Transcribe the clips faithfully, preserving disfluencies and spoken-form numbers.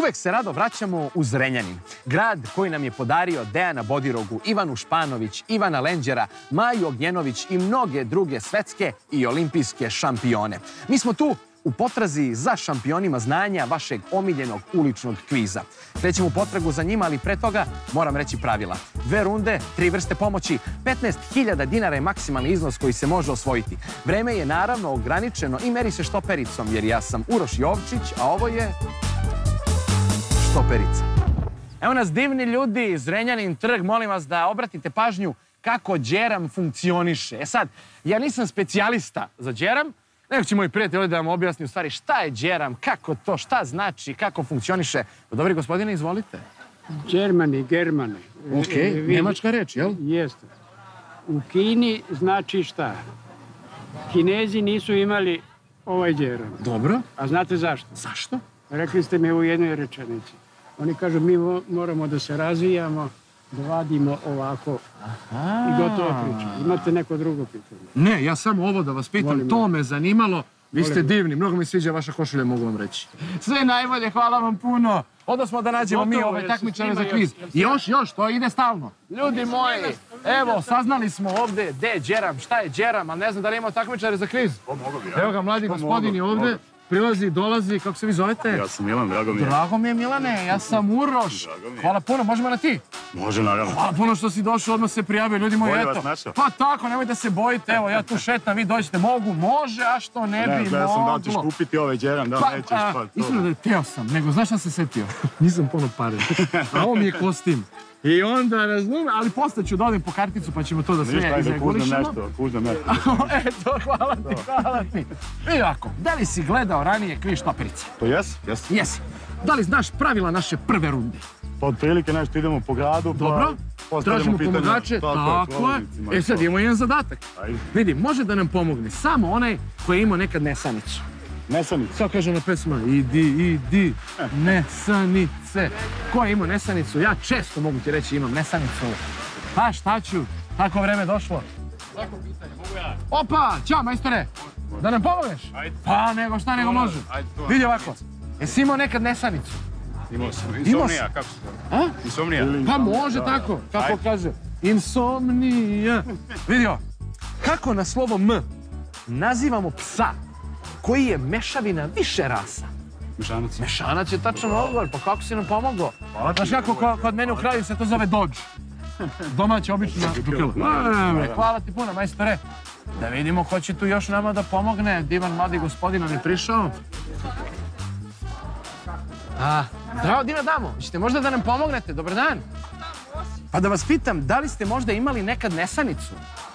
uvek se rado vraćamo u Zrenjanin. Grad koji nam je podario Dejana Bodirogu, Ivanu Španović, Ivana Lenđera, Maju Ognjenović i mnoge druge svetske i olimpijske šampione. Mi smo tu u potrazi za šampionima znanja vašeg omiljenog uličnog kviza. Krećemo u potragu za njima, ali pre toga moram reći pravila. Dve runde, tri vrste pomoći, petnaest hiljada dinara je maksimalni iznos koji se može osvojiti. Vreme je naravno ograničeno i meri se štopericom, jer ja sam Uroš Jovčić, a ovo je štoperica. Evo nas divni ljudi, Zrenjanin trg, molim vas da obratite pažnju kako džeram funkcioniše. E sad, ja nisam specijalista za džeram, nego će moji prijatelji da vam objasni u stvari šta je džeram, kako to, šta znači, kako funkcioniše. Dobri gospodine, izvolite. Germani, Germani. Ok, nemačka reč, jel? Jeste. U Kini znači šta? Kinezi nisu imali ovaj džeram. Dobro. A znate zašto? Zašto? Rekli ste mi u jednoj rečenici. Oni kažu mi moramo da se razvijamo, da vadimo ovako i gotovo priča. Imate neko drugo pitanje? Ne, ja samo ovo da vas pitam, to me zanimalo. Vi ste divni, mnogo mi sviđa vaša košulja, mogu vam reći. Sve najbolje, hvala vam puno. Onda smo da nađemo mi ove takmičare za kviz. Još, još, to ide stalno. Ljudi moji, evo, saznali smo ovde gde je džeram, šta je džeram, ali ne znam da li imamo takmičare za kviz. Evo ga, mladi gospodin je ovde. Prilazi, dolazi, kako se vi zovete? Ja sam Milan, drago mi je. Drago mi je, Milane, ja sam Uroš. Hvala puno, možemo na ti? Može, naravno. Hvala puno što si došao, odmah se prijavio, ljudi moji, eto. Pa tako, nemojte se bojite, evo, ja tu šetam, vi dođete, mogu, može, a što ne bi moglo. Ne, gledao sam da li ćeš kupiti ovaj džeram, da li nećeš, pa to. Iskreno da je teo sam, nego znaš šta se setio? Nisam puno pare, a ovo mi je kostim. I onda, razumijem, ali posle ću da odim po karticu pa ćemo to da sve izregulišemo. Ništa, ajde, kužem nešto, Eto, hvala ti, hvala ti. I ovako, da li si gledao ranije kviz štoperice? To jes, jes. Jesi. Da li znaš pravila naše prve runde? Pa otprilike nešto idemo po gradu, pa dobro, tražimo pomagače, tako je. E sad imamo jedan zadatak. Vidi, može da nam pomogne samo onaj koji je imao nekad nesanicu. Nesanice? Sao kaže ona pesma, idi, idi, nesanice. Ko je imao nesanicu? Ja često mogu ti reći imam nesanicu. Pa šta ću? Tako vreme došlo. Svako pitanje, mogu ja? Opa, ćao majstore. Da nam pomogneš? Ajde. Pa nego šta nego može. Vidi ovako, jesi imao nekad nesanicu? Imao sam. Insomnija, kako se zove? A? Insomnija. Pa može tako, kako kaže. Insomnija. Vidio, kako na slovo M nazivamo psa koji je mešavina više rasa? Mešanac. Mešanac je tačan odgovor, pa kako si nam pomogao? Znaš kako kod mene u kraju se to zove Dodge. Domaća obična Dukela. Hvala ti puno, majstore. Da vidimo ko će tu još nama da pomogne. Divan mladi gospodin nam je prišao. Zdravo, divna damo. Hoćete možda da nam pomognete? Dobar dan. Pa da vas pitam, da li ste možda imali nekad nesanicu?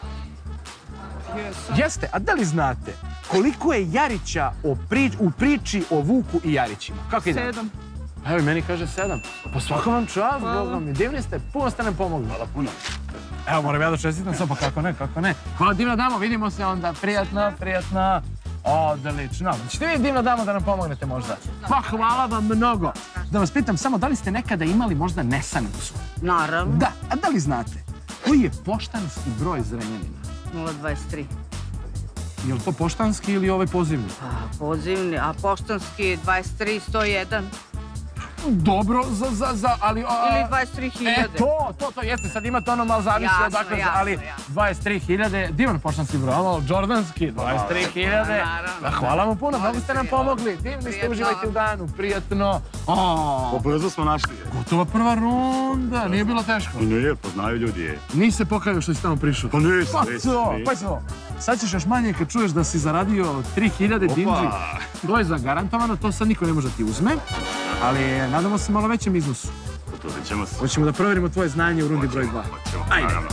Jeste, a da li znate koliko je Jarića u priči o Vuku i Jarićima? Kako ide? Sedam. Evo i meni kaže sedam. Pa svako vam čast, Boga mi. Divni ste, puno ste nam pomogli. Hvala puno. Evo, moram ja da čestitam sad, pa kako ne, kako ne. Hvala divna damo, vidimo se onda. Prijatno, prijatno. Odlično. Ćete vi divna damo da nam pomognete možda? Pa hvala vam mnogo. Da vas pitam samo, da li ste nekada imali možda nesanicu? Naravno. Da, a da li znate koji je poštanski broj Zrenjanina? nula dvadeset tri. Je li to poštanski ili ovaj pozivni? Pa, pozivni, a poštanski je dvadeset tri sto jedan. Dobro, za, za, za, ali... Ili dvadeset tri hiljade. E, to, to, to, jeste, sad imate ono malo zavisi od dakle, ali dvadeset tri hiljade, divan poštanski broj, ono, džordanski, dvadeset tri hiljade. Hvala vam puno, mnogo ste nam pomogli, divni ste, uživajte u danu, prijatno. Pa brzo smo našli. Gotova prva runda, nije bilo teško. Nije, poznaju ljudi je. Nisi se pokajao što si tamo prišao? Pa nisam, nisam. Pa to, sad ćeš još manje kad čuješ da si zaradio tri hiljade dinđi. To je zagarantovano, to sad niko ne može da ti uzme. Ali nadamo se malo većem iznosu. Potrudit ćemo se. Hoćemo da proverimo tvoje znanje u rundi broj dva. Hoćemo, ajde. Naravno.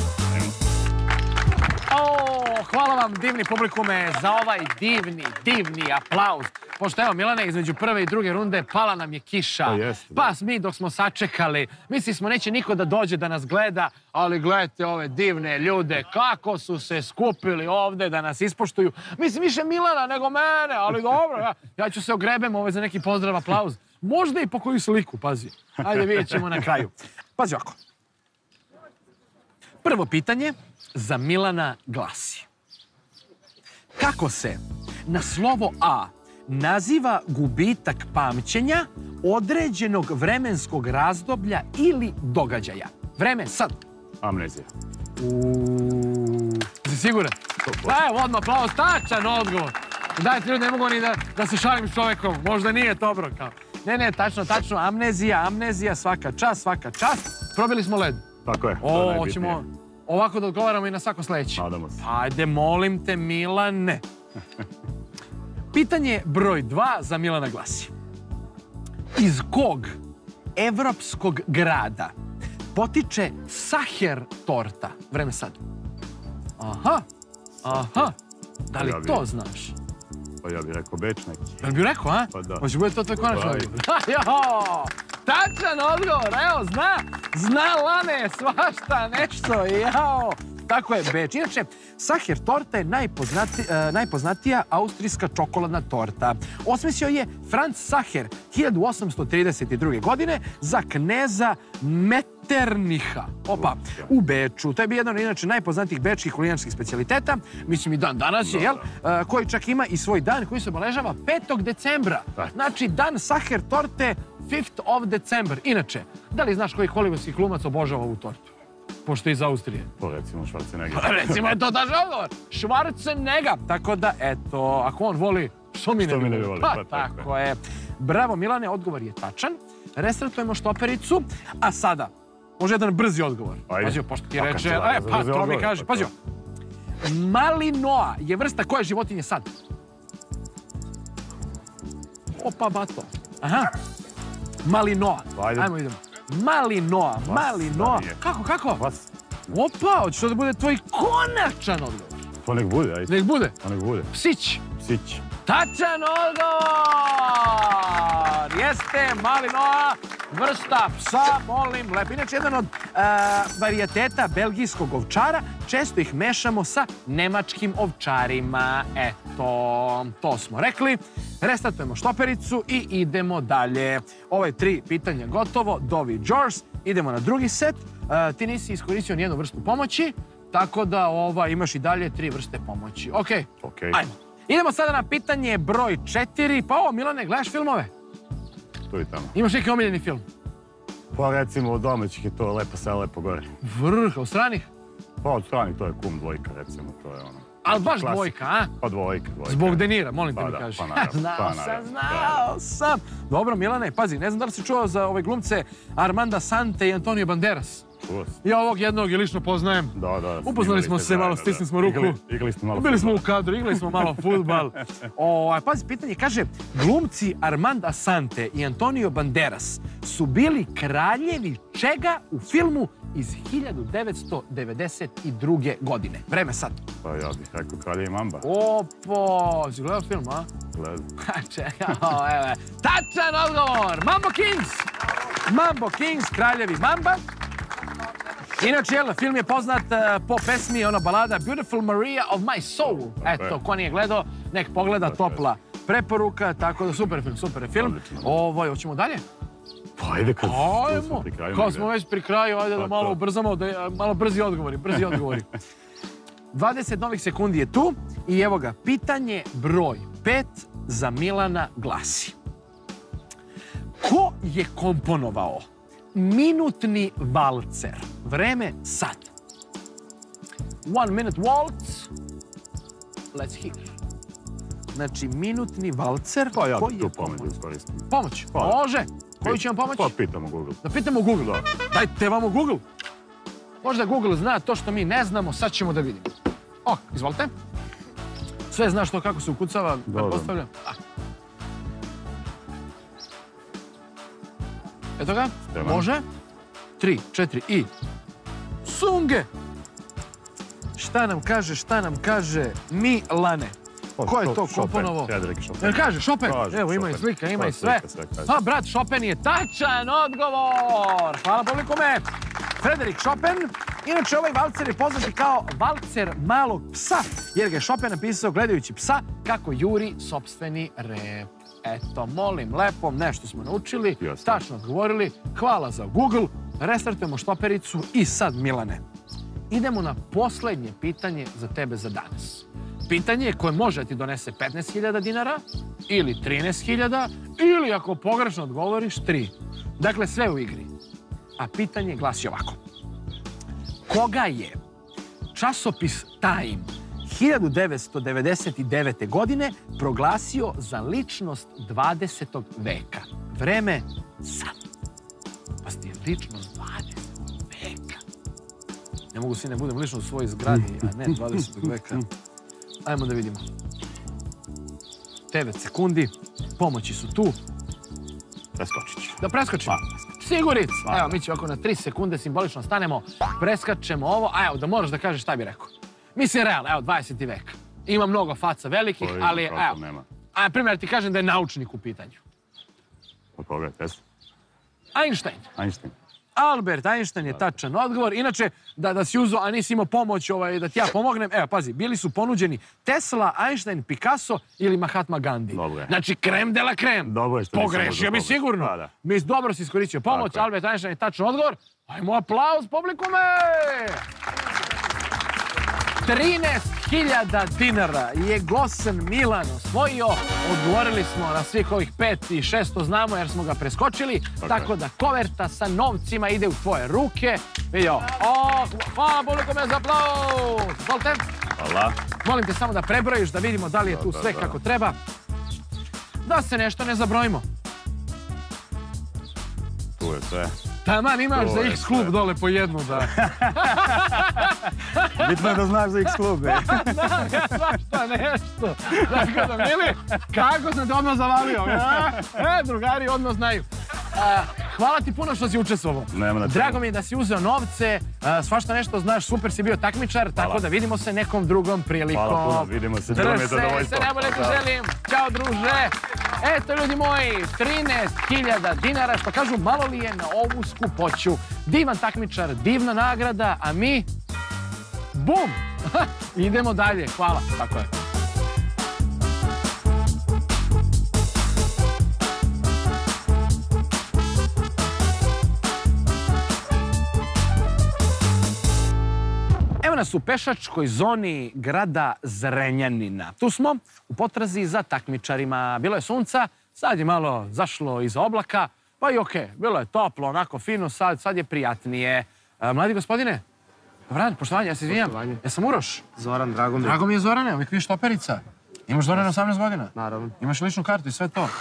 O, hvala vam divni publikume za ovaj divni, divni aplauz. Pošto evo Milane, između prve i druge runde pala nam je kiša. Pa mi dok smo sačekali, misli smo neće niko da dođe da nas gleda, ali gledajte ove divne ljude, kako su se skupili ovde da nas ispoštuju. Mislim više Milana nego mene, ali dobro, ja ću se ogrebem za neki pozdrav, aplauz. Možda i po koju sliku, pazi. Ajde, vidjet ćemo na kraju. Pazi ovako. Prvo pitanje za Milana glasi. Kako se na slovo A naziva gubitak pamćenja određenog vremenskog razdoblja ili događaja? Vreme sad. Amnezija. Uuuu. Si siguran? Pa evo, odmah aplauz, tačan odgovor. Dajte ljudi, ne mogu ni da se šalim s čovekom. Možda nije dobro kao. Ne, ne, tačno, tačno. Amnezija, amnezija, svaka čast, svaka čast. Probili smo led. Tako je, to je O, najbitnije. hoćemo ovako da odgovaramo i na svako sledeće. Nadamo se. Ajde, molim te, Milane. Pitanje broj dva za Milana glasi. Iz kog evropskog grada potiče Sacher torta? Vreme sad. Aha, aha. Da li Ja bi- to znaš? Pa ja bih rekao Beč neki. Jel bi rekao, a? Pa da. Hoće bude to tvoj konačni Pa, odgovor? Jo, tačan odgovor, evo, zna, zna Lane, svašta, nešto, jao. Tako je, Beč. Inače, Sacher torta je najpoznati, e, najpoznatija austrijska čokoladna torta. Osmislio je Franz Sacher hiljadu osamsto trideset druge. godine za kneza Metternicha. Opa, u Beču. To je bio jedan od inače najpoznatijih bečkih kulinarskih specijaliteta. Mislim i dan danas je, jel? E, koji čak ima i svoj dan koji se obeležava petog decembra. Tako. Znači, dan Sacher torte fifth of December. Inače, da li znaš koji hollywoodski glumac obožava ovu tortu? Pošto je iz Austrije. To recimo Schwarzenegger. Recimo je to tačan odgovor. Schwarzenegger. Tako da, eto, ako on voli, što mi ne Što bi mi ne bi volili? volili, Pa, pa tako tako je. Bravo, Milane, odgovor je tačan. Restartujemo štopericu, a sada, može jedan brzi odgovor. Ajde. Pazio, pošto ti Pa, kad reče, se radi e, za pa, brzi to mi odgovor, kaže, pa pazio. to. Malinoa je vrsta koje životinje sad? Opa, bato. Aha. Malinoa. Ajde. Ajmo idemo. Malinoa, malinoa. nije. Kako, kako? Vas. Opa, hoće to da bude tvoj konačan odgovor. To nek bude, ajde. Nek bude. To nek bude. Psić. Psić. Tačan odgovor! Jeste malinoa, vrsta psa, molim, lepo. Inače, jedan od e, varijateta belgijskog ovčara, često ih mešamo sa nemačkim ovčarima. Eto, to smo rekli. Restartujemo štopericu i idemo dalje. Ove tri pitanja gotovo, Dovi Jors. Idemo na drugi set. E, ti nisi iskoristio nijednu vrstu pomoći, tako da ova, imaš i dalje tri vrste pomoći. Okej? Okej. Ajmo. Idemo sada na pitanje broj četiri. Pa ovo, Milane, gledaš filmove? Tu i tamo. Imaš neki omiljeni film? Pa recimo od domaćih je to Lepo selo, lepo gore. Vrh, od stranih? Pa od strani to je Kum dvojka, recimo, to je ono. Ali baš Klasik. dvojka, a? Pa dvojka, dvojka. Zbog Denira, molim te Pa mi da, kaži. pa naravno, Znao pa sam, naravno, znao sam. Dobro, Milane, pazi, ne znam da li si čuo za ove glumce Armanda Sante i Antonio Banderas. Čuo si. Ja ovog jednog je lično poznajem. Da, da. Upoznali snimali smo ste se, malo zajedno, stisli da. smo ruku. Igli- Igli smo malo. Bili smo u fudbala. kadru, igrali smo malo fudbal. O, pazi, pitanje kaže, glumci Armanda Sante i Antonio Banderas su bili kraljevi čega u filmu iz hiljadu devetsto devedeset druge. godine? Vreme sad. Pa ja bih rekao Kralje Mamba. Opo, si gledao film, a? Gledam. Čekaj, evo je. Tačan odgovor! Mambo Kings! Mambo Kings, kraljevi Mamba. Inače, jel, film je poznat uh, po pesmi, ona balada Beautiful Maria of my soul. Eto, ko nije gledao, nek pogleda, topla preporuka, tako da super film, super film. Odlično. Ovo, hoćemo dalje? Pa ajde kad Ajmo, smo pri kraju. kao negde. smo već pri kraju, ajde da Pa malo to. ubrzamo, da, malo brzi odgovori, brzi odgovori. dvadeset novih sekundi je tu i evo ga, pitanje broj pet za Milana glasi. Ko je komponovao minutni valcer? Vreme sad. One minute waltz. Let's hear. Znači, minutni valcer. Pa ja Ko bih je tu pomoć komponovao? iskoristim. Pomoć. Pa da. Može. Koju će vam pomoći? Pa pitamo Google. Da pitamo Google. Dajte vamo Google. Možda Google zna to što mi ne znamo, sad ćemo da vidimo. O, izvolite. Sve znaš to kako se ukucava, pretpostavljam. A. Eto ga, Spreman. može. Tri, četiri i... Sunge! Šta nam kaže, šta nam kaže Milane? Pa, Ko je Cho- to Chopin, komponovao? Frederik Chopin. Jel kaže, Chopin? Kaže, Evo, ima i Chopin. slika, ima Pa, i sve. slika, sve kaže. Pa, brat, Chopin je tačan odgovor! Hvala publikume! Frederik Chopin. Inače, ovaj valcer je poznat i kao valcer malog psa, jer ga je Chopin napisao gledajući psa kako juri sopstveni rep. Eto, molim, lepom, nešto smo naučili, Jasno. tačno odgovorili. Hvala za Google. Restartujemo štopericu i sad, Milane, idemo na poslednje pitanje za tebe za danas. pitanje koje može ti donese petnaest hiljada dinara ili trinaest hiljada ili ako pogrešno odgovoriš tri. Dakle, sve u igri. A pitanje glasi ovako. Koga je časopis Time hiljadu devetsto devedeset devete. godine proglasio za ličnost dvadesetog veka? Vreme sad. Pa ste ličnost dvadesetog veka. Ne mogu svi ne budem lično u svojoj zgradi, a ne dvadesetog veka. Ajmo da vidimo. devet sekundi. Pomoći su tu. Preskočit ću. Da preskočimo? Siguric. Evo, mi ćemo ako na tri sekunde simbolično stanemo, preskačemo ovo. A evo, da moraš da kažeš šta bi rekao. Mislim, realno, evo, dvadeseti vek. Ima mnogo faca velikih, ali evo. A, primjer, ti kažem da je naučnik u pitanju. Od koga? Tesla? Einstein. Einstein. Albert Einstein je tačan odgovor. Inače, da si uzeo, a nisi imao pomoć da ti ja pomognem, evo, pazi, bili su ponuđeni Tesla, Einstein, Picasso ili Mahatma Gandhi. Dobro je. Znači, krem de la krem. Dobro je što nisam uzeo pomoć. Pogrešio bi sigurno. Mi dobro si iskoristio pomoć, Albert Einstein je tačan odgovor. Ajmo aplauz, publikume! trinaest hiljada dinara je Gosen Milan osvojio. Odgovorili smo na svih ovih pet i šesto znamo jer smo ga preskočili. Tako da koverta sa novcima ide u tvoje ruke. Vidio. Hvala publikume za aplauz. Volite? Hvala. Molim te samo da prebrojiš da vidimo da li je tu sve kako treba. Da se nešto ne zabrojimo. Tu je sve. Taman imaš za X klub dole po jednu, da. Bitno je da znaš za X klub, e. Znam, ja svašta nešto. Tako da, Mili, kako sam te odmah zavalio? E, drugari odmah znaju. Hvala ti puno što si učestvovao. Drago mi je da si uzeo novce, svašta nešto znaš, super si bio takmičar, tako da vidimo se nekom drugom prilikom. Hvala puno, vidimo se, bilo mi je zadovoljstvo. Drž se, najbolje ti želim. Ćao, druže. Eto, ljudi moji, trinaest hiljada dinara, što kažu, malo li je na ovu skupoću. Divan takmičar, divna nagrada, a mi... Bum! Idemo dalje, hvala. Tako je. Evo nas u pešačkoj zoni grada Zrenjanina. Tu smo u potrazi za takmičarima. Bilo je sunca, sad je malo zašlo iza oblaka, pa i okej, bilo je toplo, onako fino, sad je prijatnije. Mladi gospodine, dobar dan, poštovanje, ja se izvinjam. Ja sam Uroš. Zoran, drago mi je. Drago mi je Zorane, uvijek vidiš toperica. Imaš Zorane osamnaest godina? Naravno. Imaš ličnu kartu i sve to?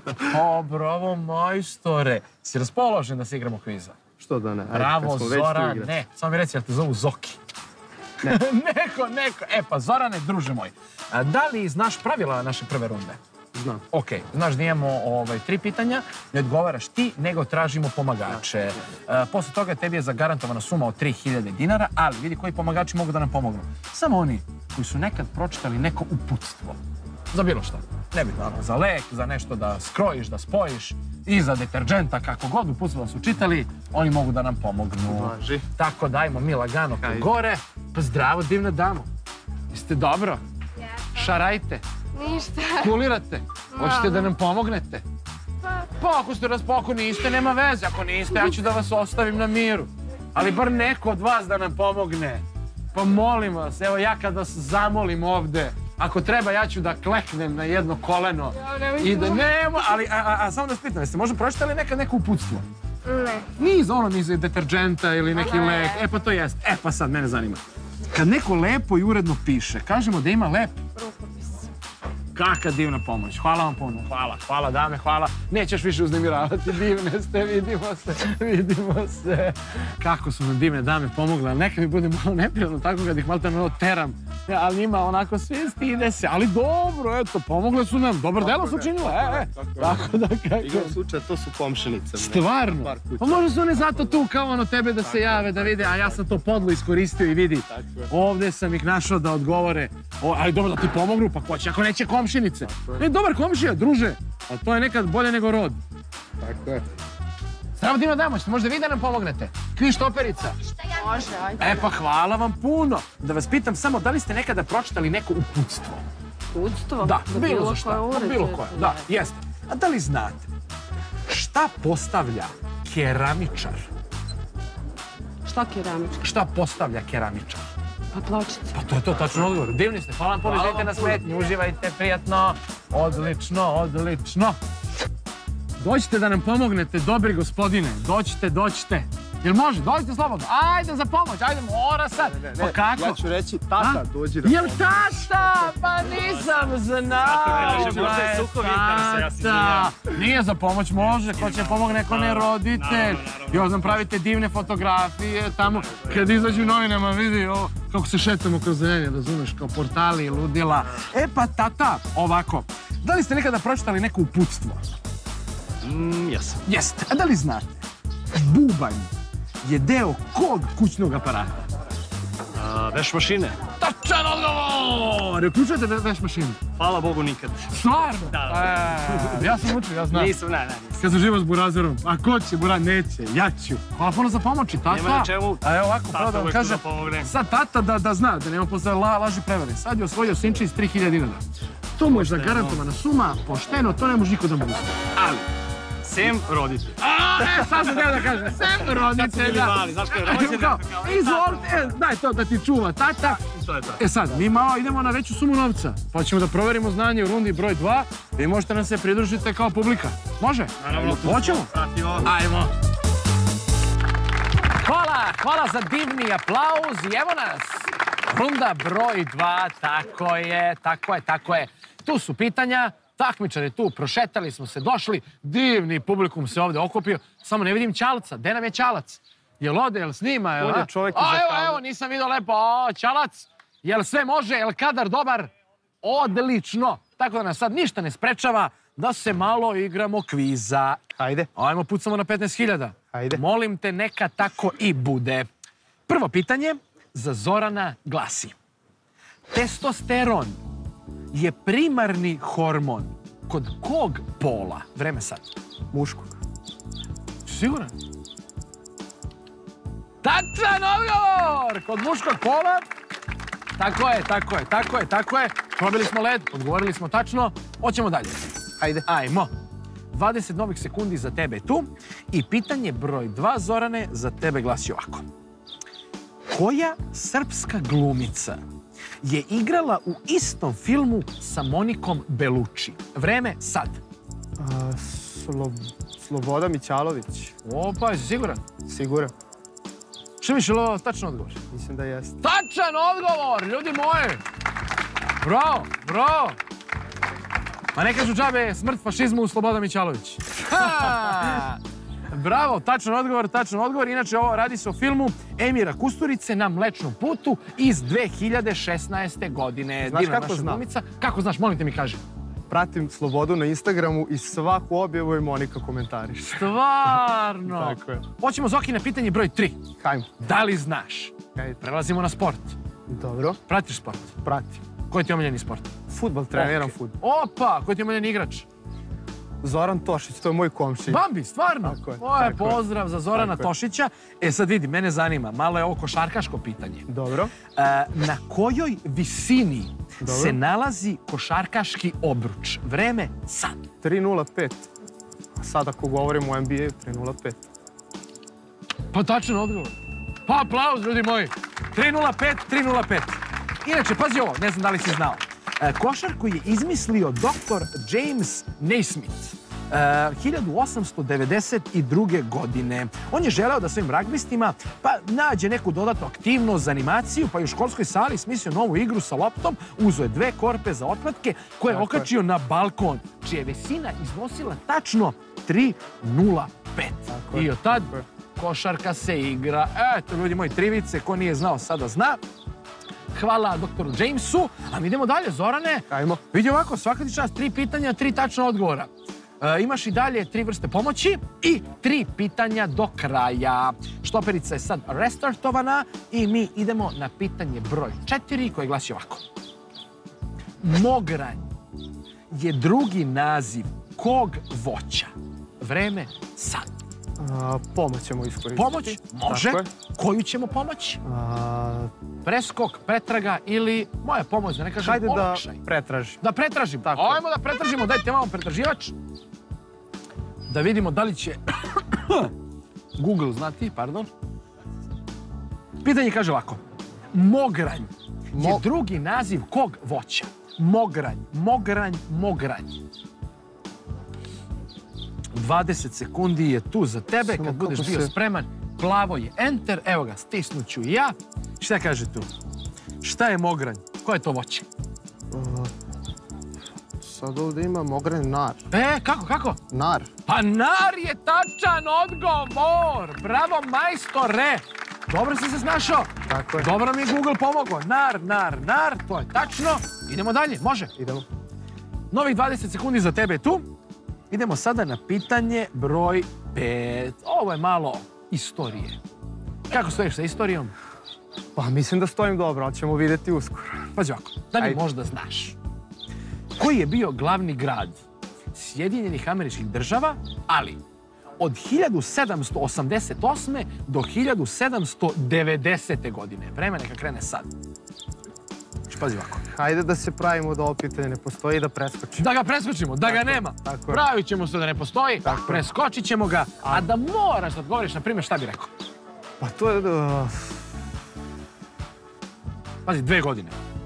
O, bravo, majstore. Si raspoložen da se igramo kviza? Što da ne? Bravo, Zorane. Samo mi reci, jel te zovu Zoki? Ne. Neko, neko. E pa, Zorane, druže moj, da li znaš pravila naše prve runde? Znam. Ok, znaš da imamo tri pitanja, ne odgovaraš ti, nego tražimo pomagače. Posle toga tebi je zagarantovana suma od tri hiljade dinara, ali vidi koji pomagači mogu da nam pomognu. Samo oni koji su nekad pročitali neko uputstvo. Za bilo što. Nebitno, za lek, za nešto da skrojiš, da spojiš, i za deterđenta, kako god uputstvo su čitali, oni mogu da nam pomognu. Važi. Tako dajmo mi lagano po gore. Pa zdravo, divna damo. Jeste dobro? Šarajte. Ništa. Kulirate? Hoćete da nam pomognete? Pa ako ste raspoko niste, nema veze. Ako niste, ja ću da vas ostavim na miru. Ali bar neko od vas da nam pomogne. Pa molim vas, evo ja kad vas zamolim ovde, ako treba ja ću da kleknem na jedno koleno. I da nemo, ali a samo da spitam, jeste možda pročitali nekad neko uputstvo? Ne. Niz ono, niz deterđenta ili neki lek. E pa to jest. E pa sad, mene zanima. Kad neko lepo i uredno piše, kažemo da ima lep Rukopis. Kaka divna pomoć. Hvala vam puno. Hvala, hvala dame, hvala. Nećeš više uznemiravati, divne ste, vidimo se, vidimo se. Kako su nam divne dame pomogle, ali neka mi bude malo neprijatno tako kad ih malo tamo teram. Ali njima onako svi stide se, ali dobro, eto, pomogle su nam, dobar delo su učinile, e, tako da kako... Igrom slučaja, to su komšinice. Stvarno? Pa možda su one zato tu kao ono tebe da se jave, da vide, a ja sam to podlo iskoristio i vidi, ovde sam ih našao da odgovore, ali dobro da ti pomognu, pa ko će, ako neće komšinice. Ne, dobar komšija, druže, ali to je nekad bolje nego rod. Tako je. Zdravo divno damo, ćete možda vi da nam pomognete? Kviš toperica? Može, ajde. E pa hvala vam puno. Da vas pitam samo, da li ste nekada pročitali neko uputstvo? Uputstvo? Da, Za bilo bilo za šta. koje uređaje. Bilo koje, da, jeste. A da li znate šta postavlja keramičar? Šta keramički? Šta postavlja keramičar? Pa pločice. Pa to je to, tačno odgovor. Divni ste, hvala vam puno, izvedite na smetnji, uživajte, prijatno. Odlično, odlično. Dođite da nam pomognete, dobri gospodine. Dođite, dođite. Jel može? Dođite slobodno. Ajde za pomoć, ajde, mora sad. Pa kako? Ja ću reći, tata, dođi da Jel tata? Pa nisam znao. Možda je sukob interesa, ja se Tata. Nije za pomoć, može. Ko će pomoći, neko ne roditelj. Jo, znam, pravite divne fotografije tamo. Kad izađu u novinama, vidi ovo, kako se šetamo kroz zemlje, razumeš, kao portali i ludila. E pa tata, ovako. Da li ste nekada pročitali neko uputstvo? Jesam. Jeste. A da li znate? Bubanj je deo kog kućnog aparata? Veš mašine? Tačan odgovor! Uključujete veš mašinu? Hvala Bogu nikad. Stvarno? Da. E, ja sam učio, ja znam. Nisam, ne, ne, nisam. Kad sam živo s burazerom, a ko će, buraz neće, ja ću. Hvala puno za pomoći, tata. Nema na čemu. A evo ovako, Tata pravo da vam uvek kažem, da pomogne. sad tata da, da zna, da nema posle la, laži prevare. Sad je osvojio sinče iz tri hiljade dinara. To mu je zagarantovana suma, pošteno, to ne može niko da mu uzme. Ali, Sem roditelj. A, e, sad sam teo da kažem, sem roditelja. mali, znaš kada je rođendan, Kao, kao, izvolite, e, daj to da ti čuva tata. To je to. E sad, mi malo idemo na veću sumu novca, pa ćemo da proverimo znanje u rundi broj dva. Vi možete nam se pridružiti kao publika. Može? Naravno. Hoćemo? Pratimo. Ajmo. Hvala, hvala za divni aplauz i evo nas. Runda broj dva, tako je, tako je, tako je. Tu su pitanja. Takmičari tu, prošetali smo se, došli, divni publikum se ovdje okupio, samo ne vidim Ćalca. Gde nam je Ćalac? Jel ode, jel snima? Jel, On je a? čovjek A, iza evo, kamere. evo, nisam vidio lepo. O, Ćalac, jel sve može, jel kadar dobar? Odlično. Tako da nas sad ništa ne sprečava da se malo igramo kviza. Hajde. Ajmo, pucamo na petnaest hiljada. Hajde. Molim te, neka tako i bude. Prvo pitanje za Zorana glasi. Testosteron je primarni hormon kod kog pola? Vreme sad. Muškog. Siguran? Tačan odgovor! Kod muškog pola. Tako je, tako je, tako je, tako je. Probili smo led, odgovorili smo tačno. Hoćemo dalje. Hajde. Ajmo. dvadeset novih sekundi za tebe tu. I pitanje broj dva, Zorane, za tebe glasi ovako. Koja srpska glumica je igrala u istom filmu sa Monikom Belucci? Vreme sad. A, Slo... Sloboda Mićalović. Opa, jesi siguran? Siguran. Što misliš, ovo tačno odgovor? Mislim da jeste. Tačan odgovor, ljudi moji! Bravo, bravo! Ma ne kažu džabe, smrt fašizmu, Sloboda Mićalović. Ha! Bravo, tačan odgovor, tačan odgovor. Inače, ovo radi se o filmu Emira Kusturice na Mlečnom putu iz dve hiljade šesnaeste. godine. Znaš Divna kako naša znam? glumica. Kako znaš, molim te mi kaži. Pratim Slobodu na Instagramu i svaku objavu i Monika komentariš. Stvarno! Tako je. Hoćemo, Zoki, na pitanje broj tri. Hajmo. Da li znaš? Hajde. Prelazimo na sport. Dobro. Pratiš sport? Pratim. Koji ti je omiljeni sport? Futbol, treniram Ok. futbol. Opa, koji ti je omiljeni igrač? Zoran Tošić, to je moj komšija. Bambi, stvarno? Tako je, Ovo je tako je. pozdrav za Zorana Tako je. Tošića. E sad vidi, mene zanima, malo je ovo košarkaško pitanje. Dobro. E, na kojoj visini Dobro. se nalazi košarkaški obruč? Vreme sad. tri nula pet. Sad ako govorimo o N B A-u, tri nula pet. Pa tačan odgovor. Pa aplauz, ljudi moji. tri nula pet, tri nula pet. Inače, pazi ovo, ne znam da li si znao. E, košarku je izmislio doktor James Naismith. e, hiljadu osamsto devedeset druge. godine. On je želeo da svojim ragbistima pa nađe neku dodatnu aktivnost za animaciju, pa je u školskoj sali smislio novu igru sa loptom, uzeo je dve korpe za otplatke koje je Tako je. okačio na balkon, čija je visina iznosila tačno tri nula pet. Tako je, I od tad tako je. košarka se igra. Eto, ljudi moji, trivice, ko nije znao, sada zna. Hvala doktoru Jamesu. A mi idemo dalje, Zorane. Ajmo. Vidi ovako, svaka ti čast, tri pitanja, tri tačna odgovora. E, imaš i dalje tri vrste pomoći i tri pitanja do kraja. Štoperica je sad restartovana i mi idemo na pitanje broj četiri koje glasi ovako. Mogranj je drugi naziv kog voća? Vreme sad. A, pomoć ćemo iskoristiti. Pomoć? Može. Tako je. Koju ćemo pomoć? A, Preskok, pretraga ili moja pomoć, da ne kažem hajde da olakšaj. pretraži. Da pretražimo. Tako je. Ajmo da pretražimo, dajte malo pretraživač. Da vidimo da li će Google znati, pardon. Pitanje kaže ovako. Mogranj je Mo- drugi naziv kog voća? Mogranj, mogranj, mogranj. dvadeset sekundi je tu za tebe. Samo Kad budeš kako bio se- spreman, plavo je enter. Evo ga, stisnut ću i ja. Šta kaže tu? Šta je mogranj? Ko je to voće? Sad ovdje ima mogranj nar. E, kako, kako? Nar. Pa nar je tačan odgovor! Bravo, majstore! Dobro si se snašao. Tako je. Dobro mi je Google pomogao. Nar, nar, nar, to je tačno. Idemo dalje, može. Idemo. Novih dvadeset sekundi za tebe je tu. Idemo sada na pitanje broj pet. Ovo je malo istorije. Kako stojiš sa istorijom? Pa mislim da stojim dobro, ali ćemo vidjeti uskoro. Pazi ovako, da mi Ajde. možda znaš. Koji je bio glavni grad Sjedinjenih Američkih Država, ali od hiljadu sedamsto osamdeset osme do hiljadu sedamsto devedesete godine. Vreme neka krene sad. Znači, pazi ovako. Hajde da se pravimo da ovo pitanje ne postoji i da preskočimo. Da ga preskočimo, da ga Tako je, nema. tako je. Pravit ćemo se da ne postoji, Tako je. preskočit ćemo ga, a da moraš da odgovoriš, na primjer, šta bi rekao? Pa to je... uh, Pazi, dve godine.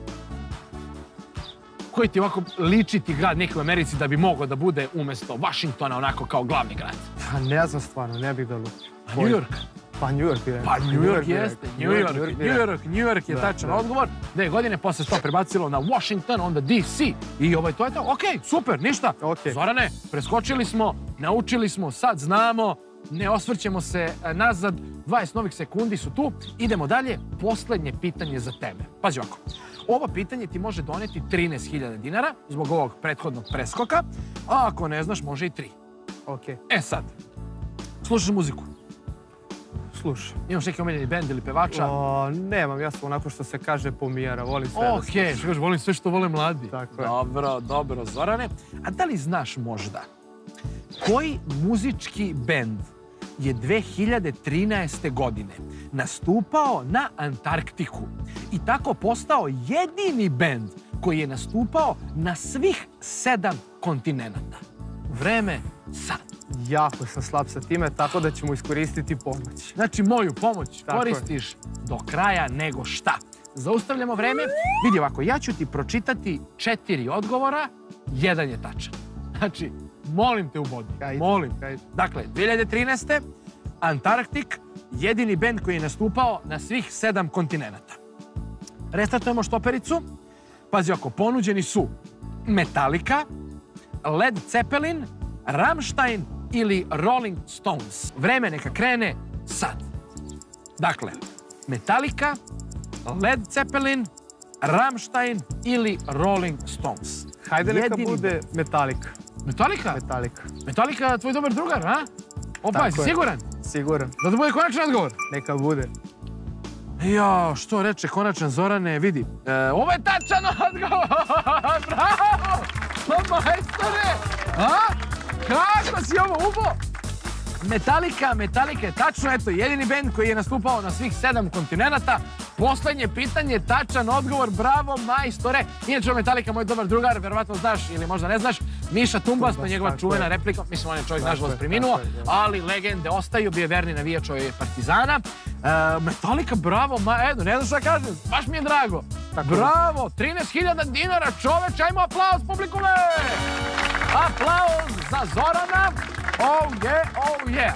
Koji ti ovako liči ti grad neki u Americi da bi mogao da bude umjesto Washingtona onako kao glavni grad? Pa ne znam stvarno, ne bih da lupio. A New York? Pa New York bi rekao. Pa New York jeste, New York, bi New rekao. York, New York je Da, tačan da. odgovor. Dve godine, posle se to prebacilo na Washington, onda D C. I ovaj, to je to, okej, super, ništa. Okej. Zorane, preskočili smo, naučili smo, sad znamo, ne osvrćemo se e, nazad, dvadeset novih sekundi su tu. Idemo dalje, poslednje pitanje za tebe. Pazi ovako, ovo pitanje ti može doneti trinaest hiljada dinara zbog ovog prethodnog preskoka, a ako ne znaš, može i tri. Okej, E sad, slušaš muziku, slušaj. imaš neki omiljeni bend ili pevača? O, nemam, ja sam onako što se kaže pomijera, volim sve da Ok, slušam. što kažeš, volim sve što vole mladi. Tako je. Dobro, dobro, Zorane. A da li znaš možda koji muzički bend je dve hiljade trinaeste. godine nastupao na Antarktiku i tako postao jedini bend koji je nastupao na svih sedam kontinenata? Vreme sad. Jako sam slab sa time, tako da ćemo iskoristiti pomoć. Znači, moju pomoć Tako je. koristiš do kraja nego šta. Zaustavljamo vreme. Vidi ovako, ja ću ti pročitati četiri odgovora, jedan je tačan. Znači, molim te u bodi, Ajde, molim. ajde. Dakle, dve hiljade trinaeste. Antarktik, jedini bend koji je nastupao na svih sedam kontinenata. Restartujemo štopericu. Pazi ovako, ponuđeni su Metallica, Led Zeppelin, Rammstein ili Rolling Stones. Vreme neka krene sad. Dakle, Metallica, Led Zeppelin, Rammstein ili Rolling Stones. Hajde neka Jedini bude bend. Metallica. Metallica? Metallica. Metallica, tvoj dobar drugar, a? Opa, Tako jesi je. siguran? Siguran. Da to bude konačan odgovor? Neka bude. Ja, što reče konačan Zorane, vidi. E, ovo je tačan odgovor! Bravo! Pa majstore! A? Kako si ovo ubo? Metallica, Metallica je tačno, eto, jedini bend koji je nastupao na svih sedam kontinenata. Poslednje pitanje, tačan odgovor, bravo majstore. Inače, Metallica, moj dobar drugar, verovatno znaš ili možda ne znaš, Miša Tumbas, to je njegova tako čuvena je. replika. Mislim, on je čovjek, Tako nažalost, je, preminuo, tako je, da. ali legende ostaju, bio je verni navijač ovih Partizana. E, Metallica, bravo, ma, edo, ne znam šta kažem, baš mi je drago. Bravo, trinaest hiljada dinara, čoveč, ajmo aplauz, publikume! Aplauz za Zorana, oh yeah, oh yeah.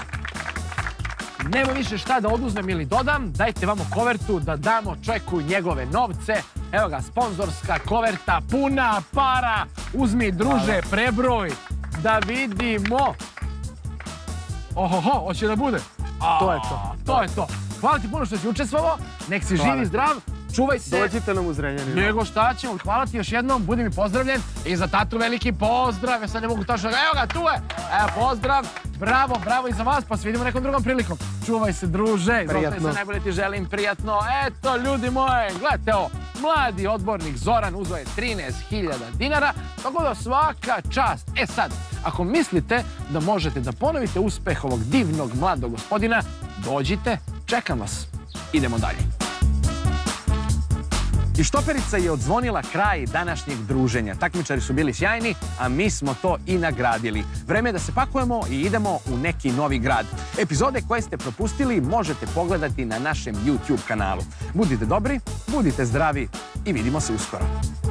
Nema više šta da oduzmem ili dodam, dajte vamo kovertu da damo čovjeku njegove novce. Evo ga, sponzorska koverta, puna para. Uzmi, druže, prebroj, da vidimo. Ohoho, hoće da bude? A, To je to. To je to. Hvala ti puno što si učestvovao, nek si Hvala. živ i zdrav, čuvaj se. Dođite nam u Zrenjaninu. Nego šta ćemo, hvala ti još jednom, budi mi pozdravljen i za tatu veliki pozdrav, ja sad ne mogu točno, evo ga, tu je, evo pozdrav, bravo, bravo i za vas, pa se vidimo nekom drugom prilikom. Čuvaj se, druže, izvolite se, najbolje ti želim, prijatno, eto, ljudi moji, gledajte ovo, mladi odbornik Zoran uzeo je trinaest hiljada dinara, tako da svaka čast. E sad, ako mislite da možete da ponovite uspeh ovog divnog mladog gospodina, dođite, čekam vas, idemo dalje. I štoperica je odzvonila kraj današnjeg druženja. Takmičari su bili sjajni, a mi smo to i nagradili. Vreme je da se pakujemo i idemo u neki novi grad. Epizode koje ste propustili možete pogledati na našem YouTube kanalu. Budite dobri, budite zdravi i vidimo se uskoro.